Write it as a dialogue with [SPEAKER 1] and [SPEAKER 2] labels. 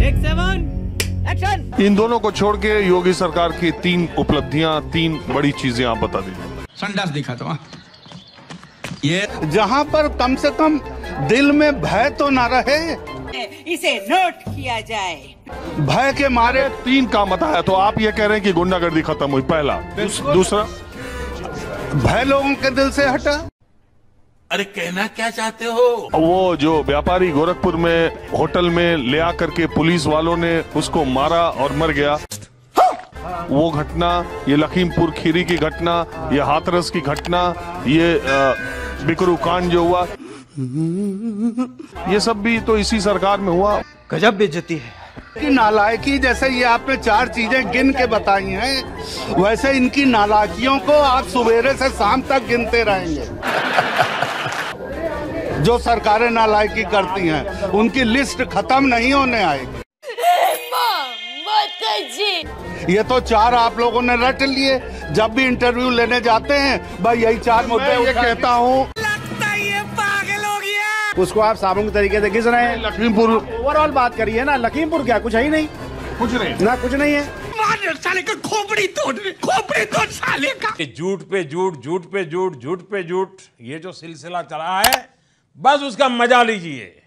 [SPEAKER 1] इन दोनों को छोड़ के योगी सरकार की 3 उपलब्धियां, 3 बड़ी चीजें आप बता दीजिए।
[SPEAKER 2] संडास दिखा तो ये
[SPEAKER 3] जहां पर कम से कम दिल में भय तो ना रहे,
[SPEAKER 4] इसे नोट किया जाए।
[SPEAKER 3] भय के मारे
[SPEAKER 1] 3 काम बताया, तो आप ये कह रहे हैं कि गुंडागर्दी खत्म हुई, पहला। दूसरा,
[SPEAKER 3] भय लोगों के दिल से हटा।
[SPEAKER 5] अरे कहना क्या चाहते हो?
[SPEAKER 1] वो जो व्यापारी गोरखपुर में होटल में ले आकर के पुलिस वालों ने उसको मारा और मर गया, वो घटना, ये लखीमपुर खीरी की घटना, ये हाथरस की घटना, ये बिकरू कांड जो हुआ, ये सब भी तो इसी सरकार में हुआ।
[SPEAKER 6] गजब बेइज्जती है
[SPEAKER 3] कि नालायकी, जैसे ये आपने 4 चीजें गिन के बताई हैं, वैसे इनकी नालायकियों को आप सुबेरे से शाम तक गिनते रहेंगे। जो सरकारें नालायकी करती हैं उनकी लिस्ट खत्म नहीं होने आएगी। ये तो 4 आप लोगों ने रट लिए। जब भी इंटरव्यू लेने जाते हैं भाई यही 4 मुद्दे
[SPEAKER 1] ये कहता हूँ,
[SPEAKER 6] उसको आप साबुन के तरीके से घिस रहे हैं।
[SPEAKER 1] लखीमपुर
[SPEAKER 6] ओवरऑल बात करिए ना, लखीमपुर क्या कुछ है ही नहीं,
[SPEAKER 1] कुछ नहीं
[SPEAKER 6] ना कुछ नहीं है।
[SPEAKER 2] साले का खोपड़ी तोड़ साले का।
[SPEAKER 5] झूठ पे झूठ, झूठ पे झूठ, झूठ पे झूठ, ये जो सिलसिला चला है, बस उसका मजा लीजिए।